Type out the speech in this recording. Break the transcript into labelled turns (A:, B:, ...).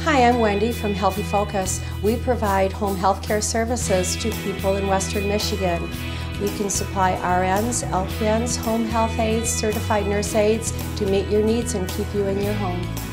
A: Hi, I'm Wendy from Healthy Focus. We provide home health care services to people in Western Michigan. We can supply RNs, LPNs, home health aides, certified nurse aides to meet your needs and keep you in your home.